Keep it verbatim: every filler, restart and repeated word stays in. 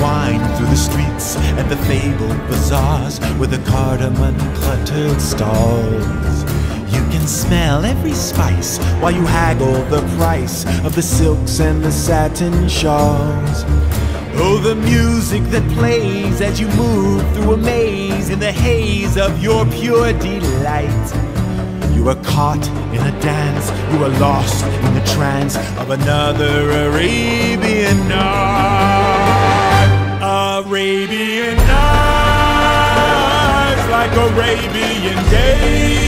wind through the streets and the fabled bazaars with the cardamom-cluttered stalls. You can smell every spice while you haggle the price of the silks and the satin shawls. Oh, the music that plays as you move through a maze in the haze of your pure delight. You are caught in a dance, you are lost in the trance of another Arabian night. Arabian nights, like Arabian days.